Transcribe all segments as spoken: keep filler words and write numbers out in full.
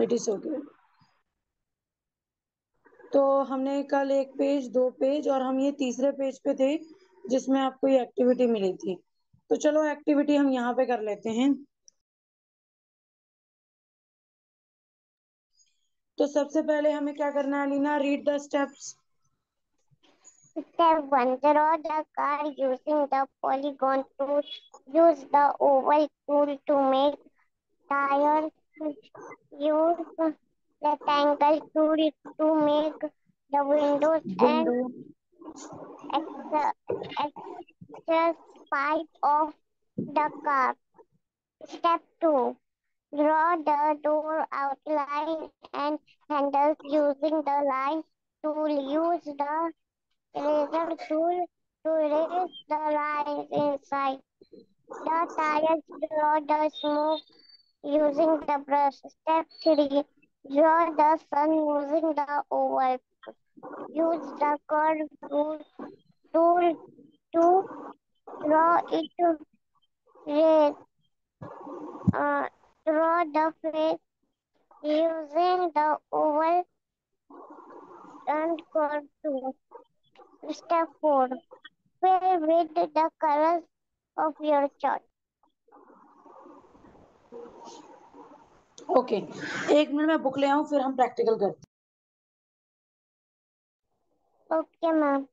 Activities हो गई। तो हमने कल एक पेज, दो पेज और हम ये तीसरे पेज पे थे जिसमें आपको ये एक्टिविटी मिली थी। तो चलो एक्टिविटी हम यहाँ पे कर लेते हैं। तो सबसे पहले हमें क्या करना है Alina? Read the steps. Step one. Draw the car using the polygon tool. Use the oval tool to make tires. Use the rectangle tool to make the windows and window. extra, extra part of the car. Step two. Draw the door outline and handles using the line tool. Use the eraser tool to erase the lines inside the tires. Draw the smoke using the brush. Step three. Draw the sun using the oval. Use the curve tool, tool to draw it. Red. Uh, draw the face using the oval and curve tool. Step four. Fill with the colors of your choice. Okay, एक minute में book ले आऊं फिर हम practical करते हैं। Okay, ma'am.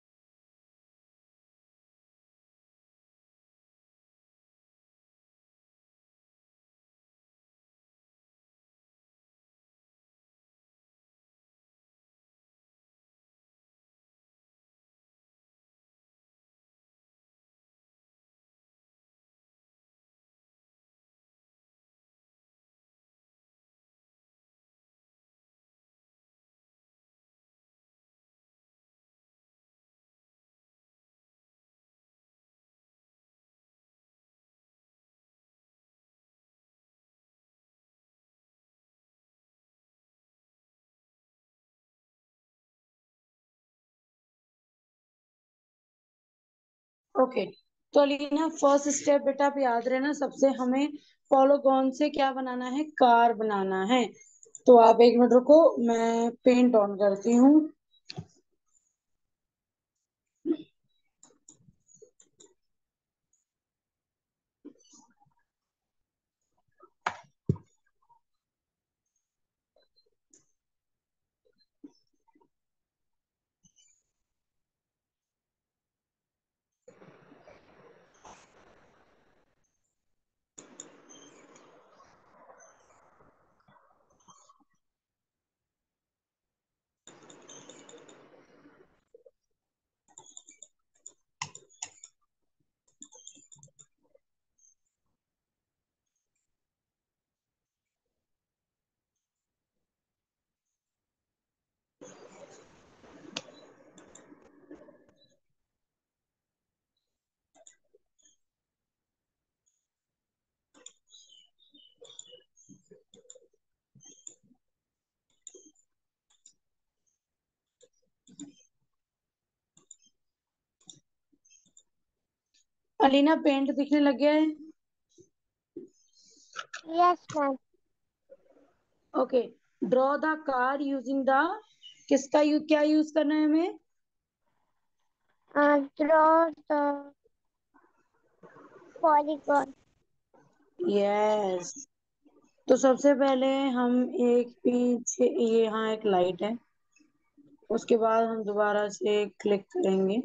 Okay, तो Alina first step बेटा आप याद रहना, सबसे हमें पॉलीगॉन से क्या बनाना है? कार बनाना है। तो आप एक मिनट रुको, मैं पेंट ऑन करती हूँ। अलीना पेंट दिखने लग गया है? Yes, ma'am. Okay, draw the car using the, किसका यू क्या यूज करना है हमें? Uh, draw the polygon. Yes. तो सबसे पहले हम एक पीछे, ये यहाँ एक लाइट है, उसके बाद हम दोबारा से क्लिक करेंगे।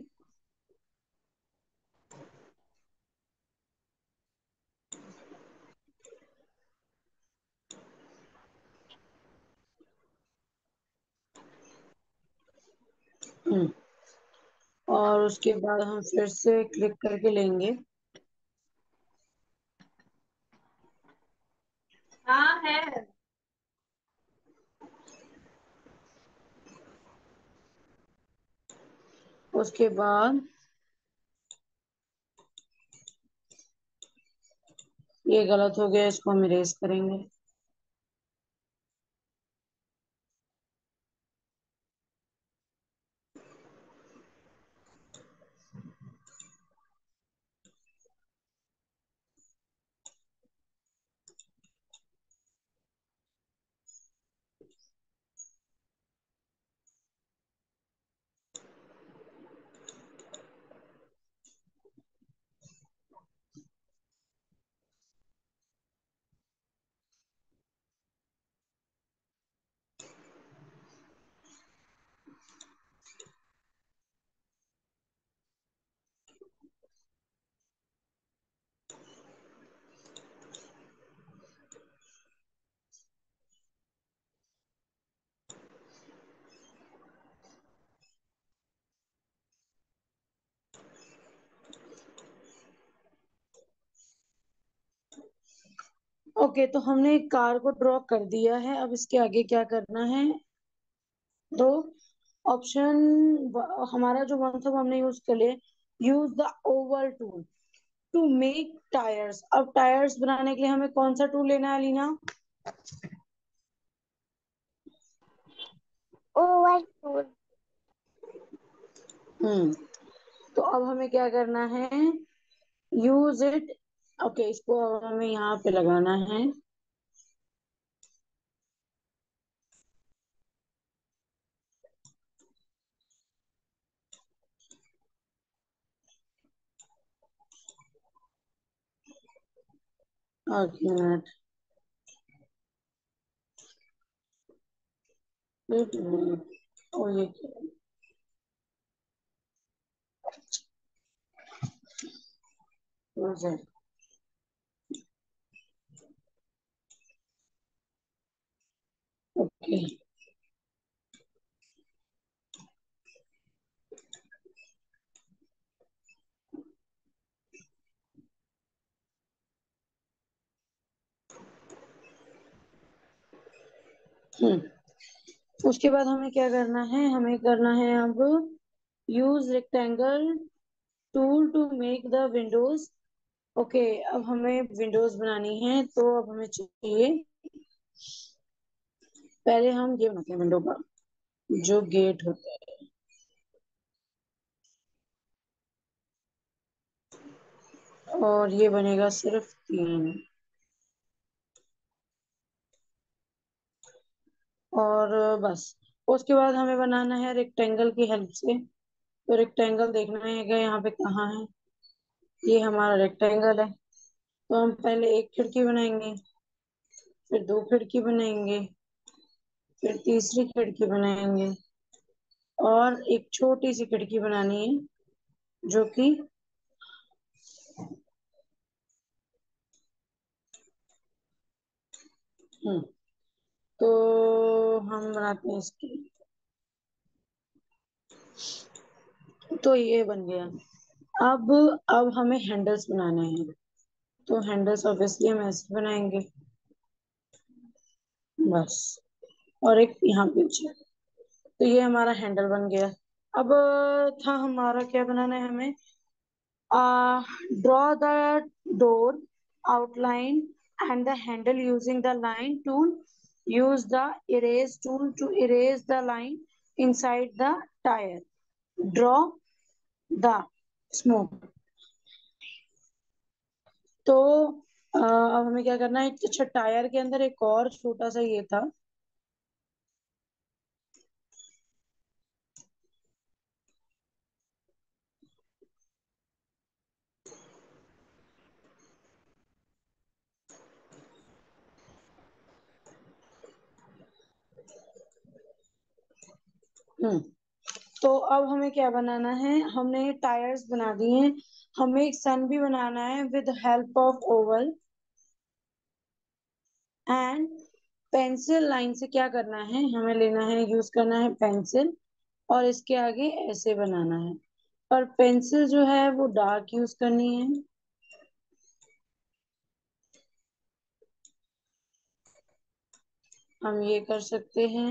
हम्म, और उसके बाद हम फिर से क्लिक करके लेंगे। हाँ है। उसके बाद ये गलत हो गया, इसको हम इरेज करेंगे। ओके, तो हमने कार को ड्रॉ कर दिया है, अब इसके आगे क्या करना है? तो ऑप्शन हमारा जो वन था वो हमने यूज कर लिया। Use the oval tool to make tyres. अब टायर्स बनाने के लिए हमें कौन सा टूल लेना है अलीना? Over tool. हम्म तो अब हमें क्या करना है? Use it. ओके, इसको अब हमें यहाँ पे लगाना है। एक मिनट। एक मिनट। ओ ये क्या? Use it. ओके। हम्म उसके बाद हमें क्या करना है? हमें करना है अब use rectangle tool to make the windows. Okay, अब हमें विंडोज बनानी है, तो अब हमें चाहिए, पहले हम ये बनाते हैं विंडो का जो गेट होता है, और ये बनेगा सिर्फ तीन। और बस। उसके बाद हमें बनाना है रेक्टेंगल की हेल्प से। तो रेक्टेंगल देखना है कि यहाँ पे कहाँ है। ये हमारा रेक्टेंगल है, तो हम पहले एक खिड़की बनाएंगे, फिर दो खिड़की बनाएंगे, फिर तीसरी खिड़की बनाएंगे, और एक छोटी सी खिड़की बनानी है जो कि हम्म तो हम बनाते हैं इसकी। तो ये बन गया। अब अब हमें हैंडल्स बनाने हैं, तो हैंडल्स ऑब्वियसली हम ऐसे बनाएंगे, बस। और एक यहाँ पीछे। तो ये हमारा हैंडल बन गया। अब था हमारा क्या बनाना है हमें? uh, draw the door outline and the handle using the line tool. Use the erase tool to erase the line inside the tire. Draw the smoke. तो अ, अब हमें क्या करना है? अच्छा, टायर के अंदर एक और छोटा सा ये था। हम्म तो अब हमें क्या बनाना है? हमने टायर्स बना दिए हैं, हमें एक सन भी बनाना है with help of oval and pencil line. से क्या करना है? हमें लेना है, यूज करना है पेंसिल, और इसके आगे ऐसे बनाना है। पर पेंसिल जो है वो डार्क यूज करनी है। हम ये कर सकते हैं।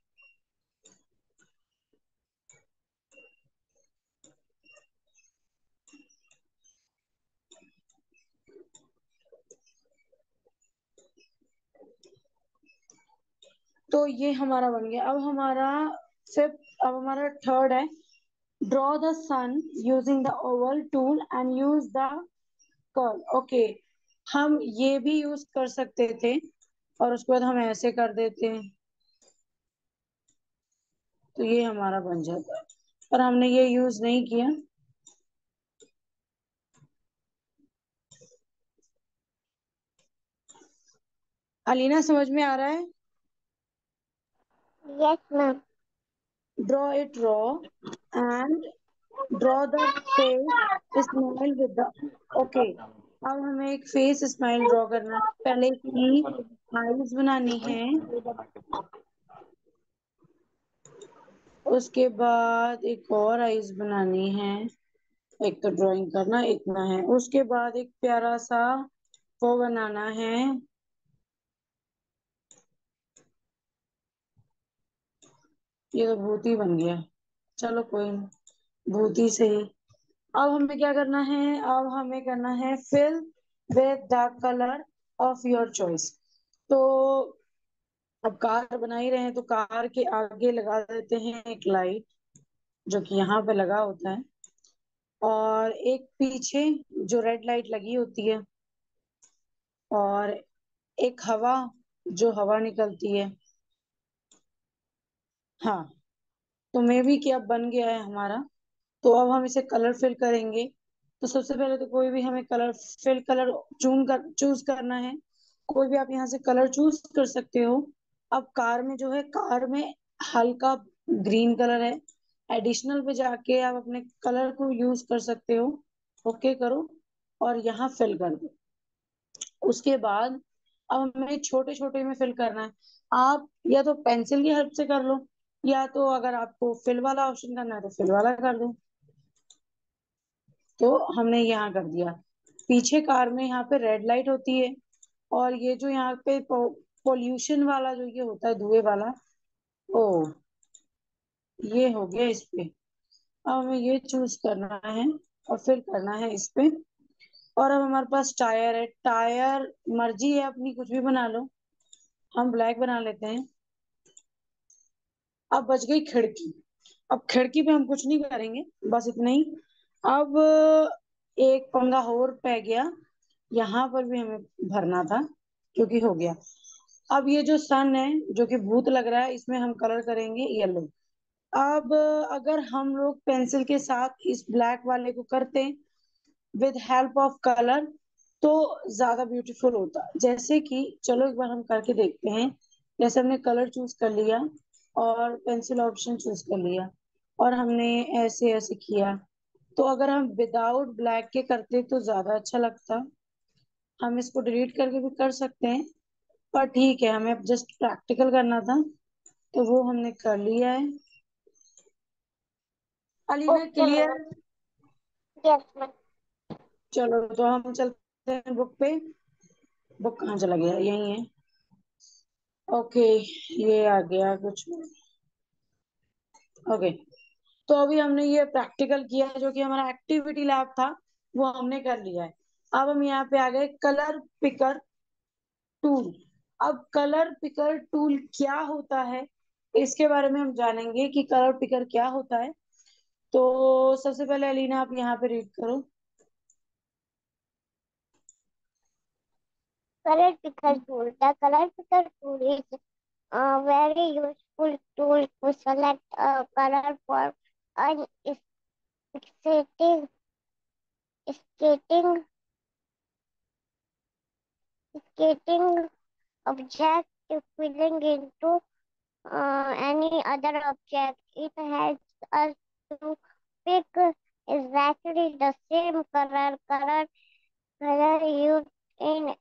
तो ये हमारा बन गया। अब हमारा फिफ्थ अब हमारा थर्ड है। Draw the sun using the oval tool and use the curve. Okay, हम ये भी यूज कर सकते थे, और उसके बाद हम ऐसे कर देते हैं, तो ये हमारा बन जाता है। पर हमने ये यूज नहीं किया। अलीना, समझ में आ रहा है? Yes ma'am. Draw it raw and draw the face smile with the okay। अब हमें एक फेस स्माइल ड्रॉ करना है। पहले इसकी आईज बनानी है, उसके बाद एक और आईज बनानी है। एक तो ड्राइंग करना इतना है, उसके बाद एक प्यारा सा वो बनाना है, ये तो भूत ही बन गया। चलो कोई नहीं, भूत ही सही। अब हमें क्या करना है, अब हमें करना है fill with the colour of your choice. तो अब कार बना ही रहे हैं तो कार के आगे लगा देते हैं एक लाइट, जो कि यहाँ पे लगा होता है, और एक पीछे जो रेड लाइट लगी होती है, और एक हवा, जो हवा निकलती है। हाँ, तो मे भी कि अब बन गया है हमारा। तो अब हम इसे कलर फिल करेंगे। तो सबसे पहले तो कोई भी हमें कलर फिल कलर चून कर चूज करना है। कोई भी आप यहाँ से कलर चूज कर सकते हो। अब कार में जो है, कार में हल्का ग्रीन कलर है। एडिशनल पे जाके आप अपने कलर को यूज कर सकते हो। ओके करो और यहाँ फिल कर दो। उसके बाद अब हमें छोटे छोटे में फिल करना है। आप या तो पेंसिल की हेल्प से कर लो, या तो अगर आपको फिल वाला ऑप्शन करना है तो फिल वाला कर दो। तो हमने यहाँ कर दिया। पीछे कार में यहाँ पे रेड लाइट होती है, और ये जो यहाँ पे पोल्यूशन वाला जो ये होता है, धुएं वाला, ओ ये हो गया इस पे। अब हमें ये चूज करना है और फिर करना है इस पे। और अब हमारे पास टायर है। टायर मर्जी है अपनी, कुछ भी बना लो। हम ब्लैक बना लेते हैं। अब बच गई खिड़की। अब खिड़की पे हम कुछ नहीं करेंगे, बस इतना ही। अब एक पंगा और पै गया, यहाँ पर भी हमें भरना था, क्योंकि हो गया। अब ये जो सन है, जो कि भूत लग रहा है, इसमें हम कलर करेंगे येलो। अब अगर हम लोग पेंसिल के साथ इस ब्लैक वाले को करते विद हेल्प ऑफ कलर, तो ज्यादा ब्यूटीफुल होता। जैसे कि चलो एक बार हम करके देखते हैं। जैसे हमने कलर चूज कर लिया और पेंसिल ऑप्शन चूज कर लिया, और हमने ऐसे ऐसे किया। तो अगर हम विदाउट ब्लैक के करते तो ज्यादा अच्छा लगता। हम इसको डिलीट करके भी कर सकते हैं, पर ठीक है, हमें जस्ट प्रैक्टिकल करना था, तो वो हमने कर लिया है। Alina okay clear? Ma'am. Yes ma'am. चलो तो हम चलते हैं बुक पे। बुक कहाँ चला गया, यही है। ओके, ये आ गया कुछ। ओके, तो अभी हमने ये प्रैक्टिकल किया, जो कि हमारा एक्टिविटी लैब था, वो हमने कर लिया है। अब हम यहाँ पे आ गए कलर पिकर टूल। अब कलर पिकर टूल क्या होता है, इसके बारे में हम जानेंगे कि कलर पिकर क्या होता है। तो सबसे पहले अलीना आप यहाँ पे रीड करो। Color picker tool. The color picker tool is a very useful tool to select a color for an skating skating skating object filling into uh, any other object. It helps us to pick exactly the same color color color used in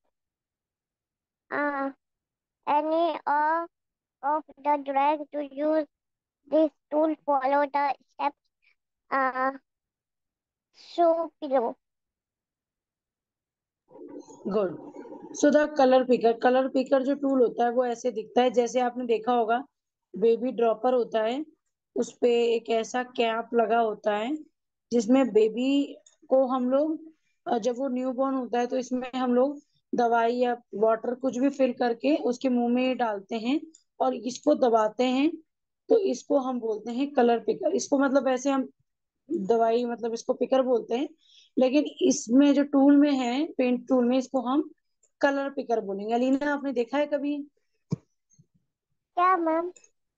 uh, any of, of the drawing. To use this tool, follow the steps uh, shown below. Good. So the colour picker, colour picker जो tool होता है वो ऐसे दिखता है, जैसे आपने देखा होगा बेबी ड्रॉपर होता है, उस पे एक ऐसा कैप लगा होता है, जिसमें बेबी को हम लोग अ, जब वो न्यू बॉर्न होता है तो इसमें हम लोग दवाई या वाटर कुछ भी फिल करके उसके मुंह में डालते हैं, और इसको दबाते हैं। तो इसको हम बोलते हैं कलर पिकर। इसको मतलब ऐसे हम दवाई मतलब इसको पिकर बोलते हैं, लेकिन इसमें जो टूल में है, पेंट टूल में, इसको हम कलर पिकर बोलेंगे। अलीना आपने देखा है कभी? क्या मैम?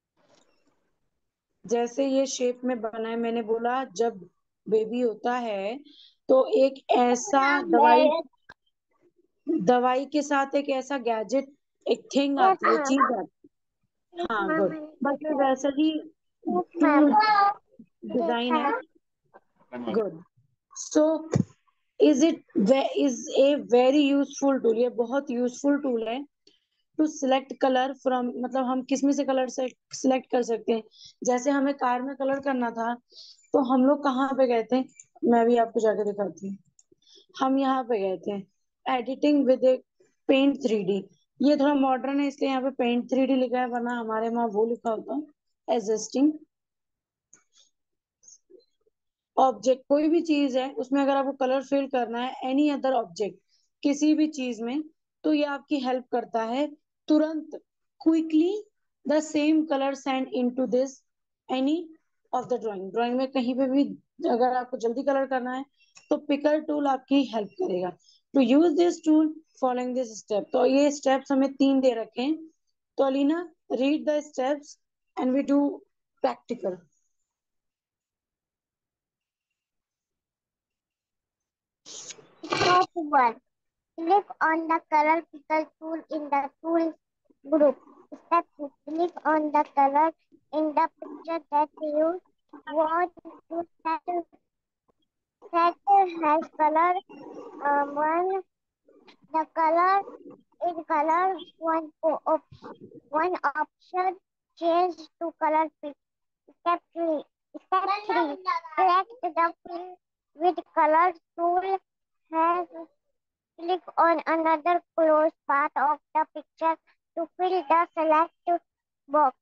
जैसे ये शेप में बना है, मैंने बोला जब बेबी होता है तो एक ऐसा दवाई, दवाई के साथ एक ऐसा गैजेट, एक थिंग यस आती है, मैम। चीज आती यस है। हाँ मैम, गुड। मैंने बस ये देखा है। वैसा ही यस मैम, टूल डिजाइन देखा है। है। Good. So is it is a very useful tool. ये बहुत यूजफुल टूल है टू सिलेक्ट कलर फ्रॉम, मतलब हम किस में से कलर सिलेक्ट कर सकते हैं। जैसे हमें कार में कलर करना था, तो हम लोग कहाँ पे गए थे, मैं भी आपको जाके दिखाती हूँ। हम यहाँ पे गए थे editing with paint three D. ये थोड़ा मॉडर्न है इसलिए यहाँ पे पेंट थ्री डी लिखा है, वरना हमारे वहाँ वो लिखा होता। एग्जिस्टिंग ऑब्जेक्ट, कोई भी चीज है उसमें अगर आपको कलर फिल करना है, एनी अदर ऑब्जेक्ट, किसी भी चीज में, तो ये आपकी हेल्प करता है तुरंत, quickly the same colour send into this any of the drawing. Drawing में कहीं पे भी अगर आपको जल्दी कलर करना है तो पिकर टूल आपकी हेल्प करेगा। To use this tool following this step, तो ये स्टेप्स हमें तीन दे रखे हैं। तो Alina, read the steps and we do practical. Step one. Click on the color picker tool in the tools group. Step two. Click on the color in the picture that you want to set. Set has color um, one. The color in color one op- one option change to color pick. Step three. Step three. Select the fill with color tool. Has click on another close part of the picture to fill the select box.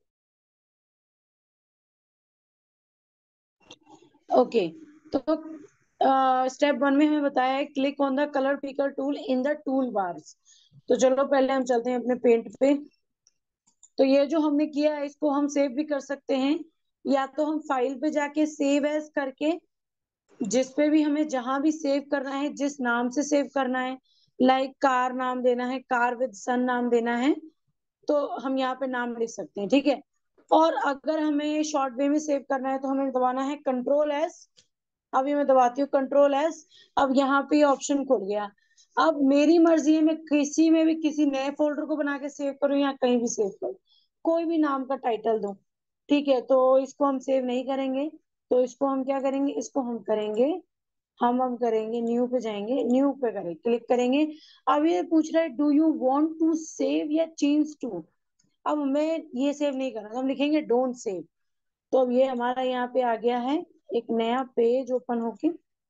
Okay, तो step one में हमें बताया है click on the colour picker tool in the tool bars. तो चलो पहले हम चलते हैं अपने पेंट पे। तो ये जो हमने किया है इसको हम सेव भी कर सकते हैं, या तो हम फाइल पे जाके सेव एज करके, जिस पे भी हमें जहां भी सेव करना है, जिस नाम से सेव करना है, लाइक कार नाम देना है, कार विद सन नाम देना है, तो हम यहाँ पे नाम लिख सकते हैं, ठीक है। और अगर हमें शॉर्ट वे में सेव करना है तो हमें दबाना है कंट्रोल एस। अभी मैं दबाती हूँ कंट्रोल एस। अब यहाँ पे ऑप्शन खुल गया। अब मेरी मर्जी है, मैं किसी में भी किसी नए फोल्डर को बना के सेव करूँ या कहीं भी सेव करूँ, कोई भी नाम का टाइटल दूं, ठीक है। तो इसको हम सेव नहीं करेंगे, तो इसको हम क्या करेंगे, इसको हम करेंगे, हम हम करेंगे न्यू पे जाएंगे, न्यू पे करें क्लिक करेंगे। अब ये पूछ रहा है do you want to save या चेंज टू। अब हमें ये सेव नहीं करना, तो हम लिखेंगे डोंट सेव। तो अब ये हमारा यहाँ पे आ गया है एक नया पेज ओपन होके।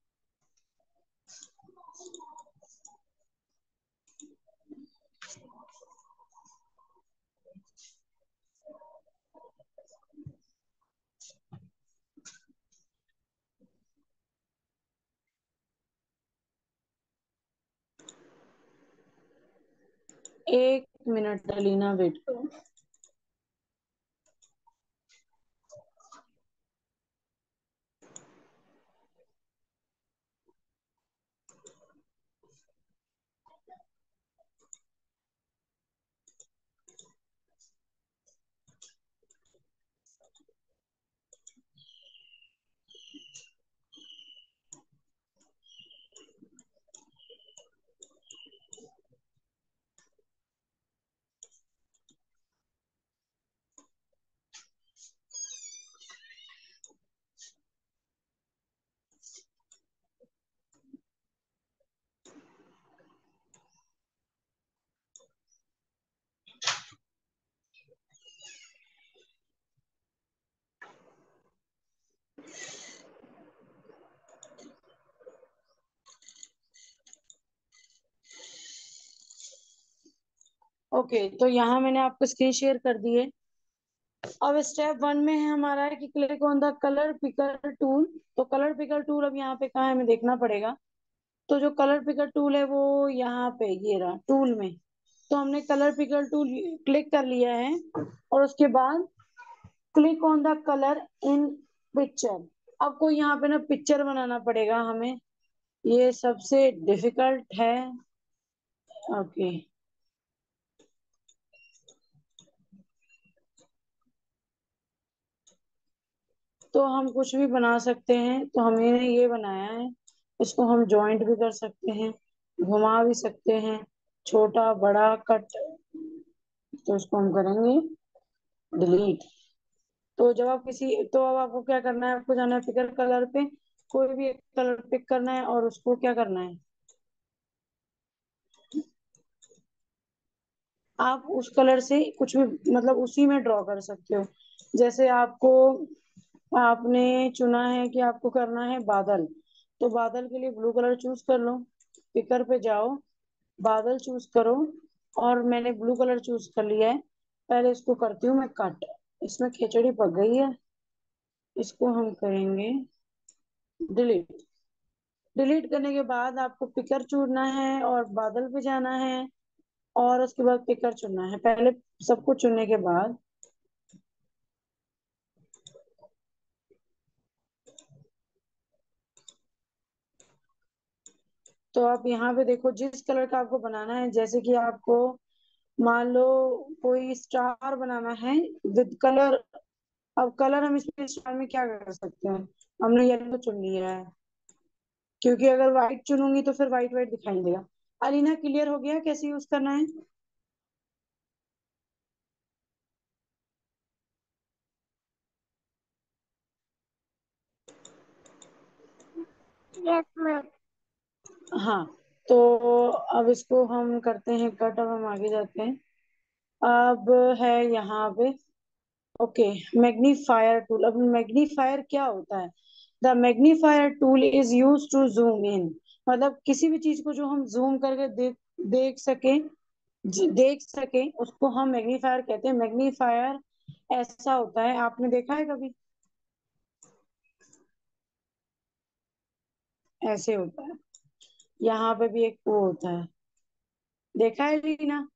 एक मिनट अलीना वेट करो। ओके, तो यहाँ मैंने आपको स्क्रीन शेयर कर दी है। अब स्टेप वन में है हमारा है कि click on the colour picker tool. तो कलर पिकर टूल अब यहाँ पे कहाँ है हमें देखना पड़ेगा। तो जो कलर पिकर टूल है वो यहाँ पे ये रहा टूल में। तो हमने कलर पिकर टूल क्लिक कर लिया है, और उसके बाद click on the colour in picture. अब को यहाँ पे ना पिक्चर बनाना पड़ेगा हमें, ये सबसे डिफिकल्ट है। ओके, तो हम कुछ भी बना सकते हैं, तो हमने ये बनाया है, इसको हम जॉइंट भी कर सकते हैं, घुमा भी सकते हैं, छोटा बड़ा कट। तो इसको हम करेंगे डिलीट। तो जब आप किसी, तो अब आपको क्या करना है, आपको जाना है पिकर कलर पे, कोई भी एक कलर पिक करना है और उसको क्या करना है, आप उस कलर से कुछ भी मतलब उसी में ड्रॉ कर सकते हो। जैसे आपको, आपने चुना है कि आपको करना है बादल, तो बादल के लिए ब्लू कलर चूज कर लो, पिकर पे जाओ, बादल चूज करो, और मैंने ब्लू कलर चूज कर लिया है। पहले इसको करती हूँ मैं कट, इसमें खिचड़ी पक गई है, इसको हम करेंगे डिलीट। डिलीट करने के बाद आपको पिकर चुनना है और बादल पे जाना है, और उसके बाद पिकर चुनना है। पहले सब कुछ चुनने के बाद तो आप यहाँ पे देखो जिस कलर का आपको बनाना है, जैसे कि आपको मान लो कोई स्टार बनाना है विद कलर। अब कलर हम इसमें स्टार में क्या कर सकते हैं, हमने येलो चुन लिया है, क्योंकि अगर व्हाइट चुनूंगी तो फिर व्हाइट व्हाइट दिखाई देगा। अलीना क्लियर हो गया कैसे यूज करना है? Yes ma'am. हाँ, तो अब इसको हम करते हैं कट, अब हम आगे जाते हैं। अब है यहाँ पे ओके मैग्नीफायर टूल। अब मैग्नीफायर क्या होता है? The magnifier tool is use to zoom in. मतलब किसी भी चीज को जो हम जूम करके देख देख सके, ज- देख सके उसको हम मैग्नीफायर कहते हैं। मैग्नीफायर ऐसा होता है, आपने देखा है कभी? ऐसे होता है। यहाँ पे भी एक वो होता है, देखा है Reena?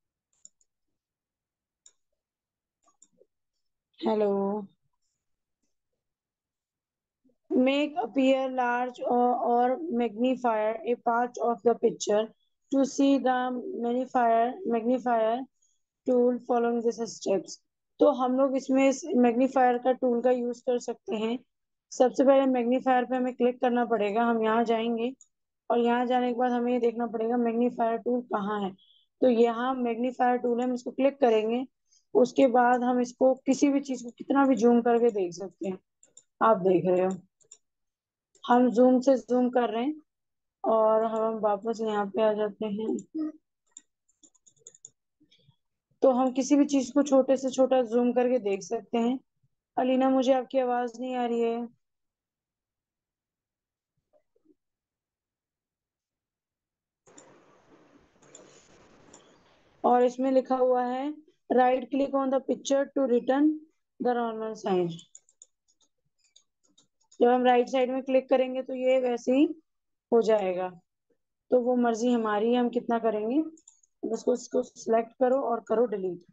Hello. Make appear large or, or magnifier a part of the picture to see the magnifier magnifier tool following these steps। तो हम लोग इसमें इस मैग्नीफायर का टूल का यूज कर सकते हैं। सबसे पहले मैग्नीफायर पे हमें क्लिक करना पड़ेगा, हम यहाँ जाएंगे और यहाँ जाने के बाद हमें ये देखना पड़ेगा मैग्नीफायर टूल कहाँ है। तो यहाँ मैग्नीफायर टूल है, हम इसको क्लिक करेंगे। उसके बाद हम इसको किसी भी चीज को कितना भी जूम करके देख सकते हैं। आप देख रहे हो हम जूम से जूम कर रहे हैं, और हम वापस यहाँ पे आ जाते हैं। तो हम किसी भी चीज को छोटे से छोटा जूम करके देख सकते हैं। अलीना मुझे आपकी आवाज नहीं आ रही है। और इसमें लिखा हुआ है right click on the picture to return the normal size. जब हम राइट साइड में क्लिक करेंगे तो ये वैसे ही हो जाएगा। तो वो मर्जी हमारी है, हम कितना करेंगे। बस को इसको सिलेक्ट करो और करो डिलीट।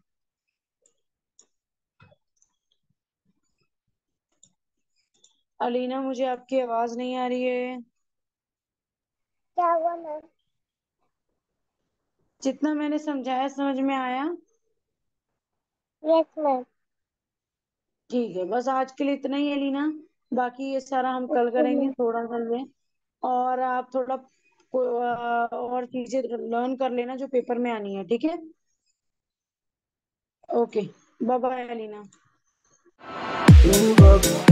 अलीना मुझे आपकी आवाज नहीं आ रही है। क्या हुआ मैम? जितना मैंने समझाया समझ में आया? Yes ma'am. ठीक है, बस आज के लिए इतना ही है लीना। बाकी ये सारा हम कल ओके करेंगे मैम। थोड़ा सा ये। और आप थोड़ा को- अ, और चीजें लर्न कर लेना जो पेपर में आनी है, ठीक है? Okay, bye bye Leena.